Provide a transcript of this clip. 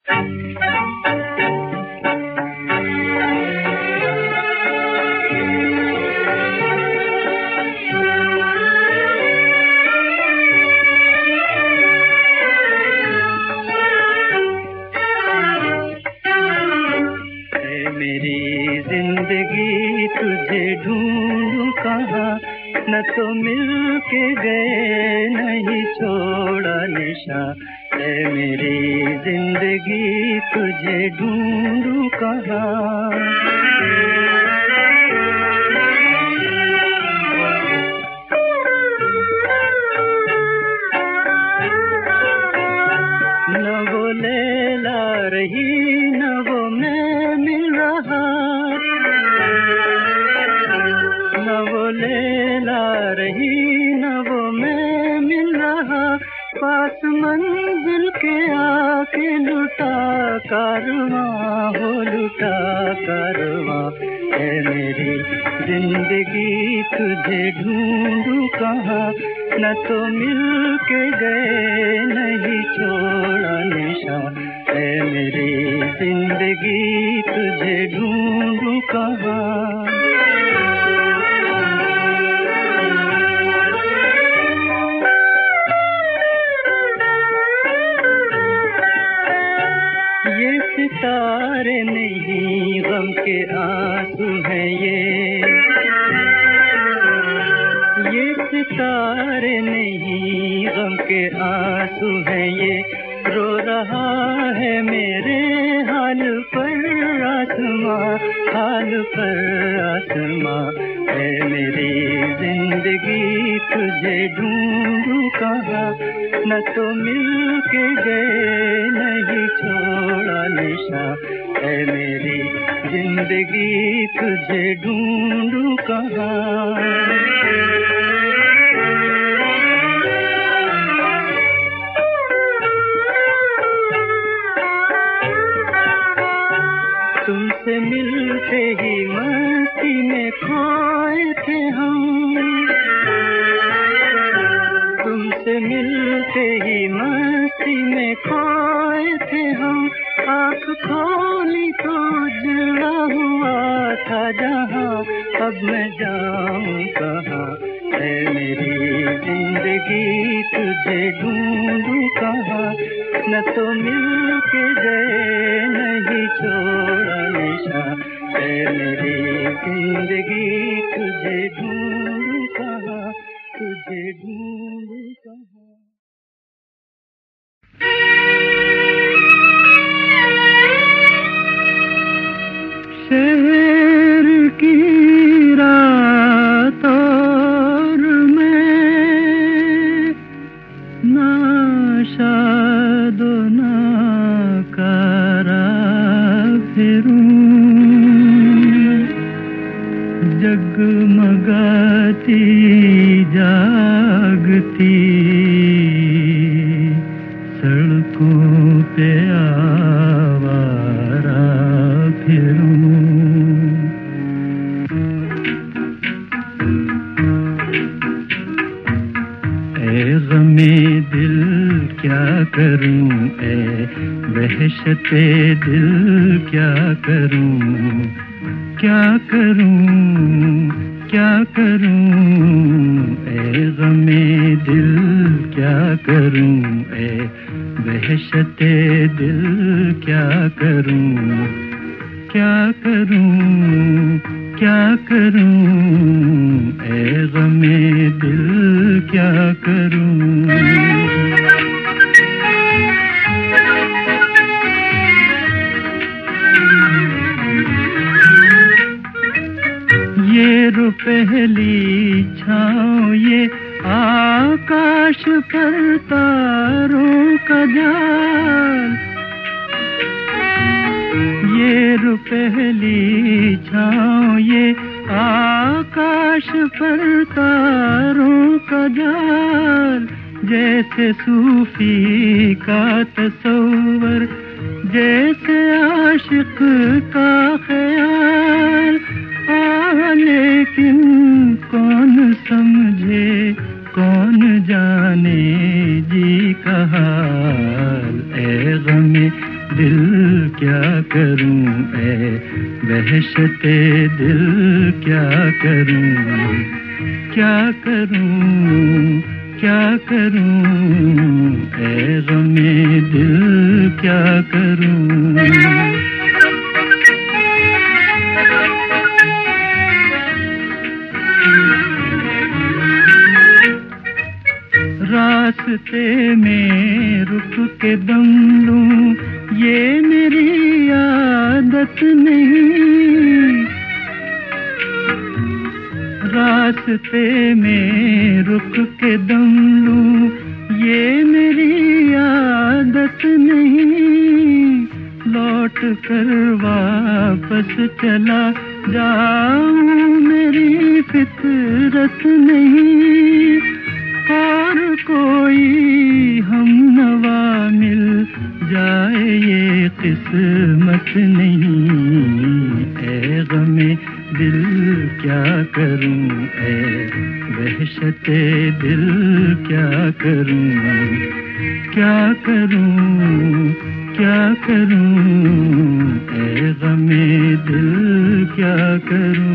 तुझे ढूंढूं कहाँ, न तो मिल के गए नहीं छोड़ा निशा। ऐ मेरी जिंदगी तुझे ढूंढूं कहाँ। न वो लैला रही न वो मैं मिल रहा, न वो लैला रही न वो मैं मिल रहा। पास मंजिल के आके लुटा कारवां हो लुटा कारवां। ऐ मेरी जिंदगी तुझे ढूंढूं कहाँ, न तो मिल के गए नहीं छोड़ा निशा। ऐ मेरी जिंदगी तुझे ढूंढूं कहाँ। ये सितारे नहीं गम के आंसू हैं ये सितारे नहीं गम के आंसू हैं ये। रो रहा है मेरे हाल पर आसमां, हाल पर आसमां। ऐ मेरी जिंदगी तुझे ढूंढूं कहाँ, न तो मिल के गए नहीं छोड़ा निशा। ऐ मेरी जिंदगी तुझे ढूंढूं कहाँ। तुमसे मिलते ही मस्ती में खोए थे हम, तुमसे मिलते ही मस्ती में खोए थे हम। आँख खोली तो उजला हुआ था जहाँ, अब मैं जाऊँ कहाँ। ऐ मेरी जिंदगी तुझे ढूंढूं कहाँ, न तो मिल के गए नहीं छोड़ा निशा। ऐ मेरी जिंदगी तुझे ढूंढूं कहाँ, तुझे ढूंढूं कहाँ। शहर की रात और मैं ना शादो ना कारा फिरूं, जगमगाती जागती सड़कों पे आवारा फिरूं। ऐ गमे दिल क्या करूं, ऐ वहशते दिल क्या करूं, क्या करूं क्या करूं। ऐ गमे दिल क्या करूं, ऐ वहशते दिल क्या करूं, क्या करूं क्या करूं। ऐ गमे दिल क्या करूं। ये रुपहली छाँव ये आकाश पर तारों का जाल, ये रुपहली छाँव ये आकाश पर तारों का जाल। जैसे सूफी का तसव्वुर, जैसे आशिक का ख्याल। लेकिन कौन समझे कौन जाने जी का हाल। ऐ गमे दिल क्या करूं, ऐ वहशते दिल क्या करूं, क्या करूं, क्या करूं, ऐ गमे दिल क्या करूं। रास्ते में रुक के दम लूं ये मेरी आदत नहीं, रास्ते में रुक के दम लूं ये मेरी आदत नहीं, लौट कर वापस चला जाऊं मेरी फितरत नहीं, और कोई हमनवा मिल जाए ये किस्मत नहीं, ऐ गमे दिल क्या करूं, ऐ वहशते दिल क्या करूं, क्या करूं, क्या करूं, ऐ गमे दिल क्या करूं।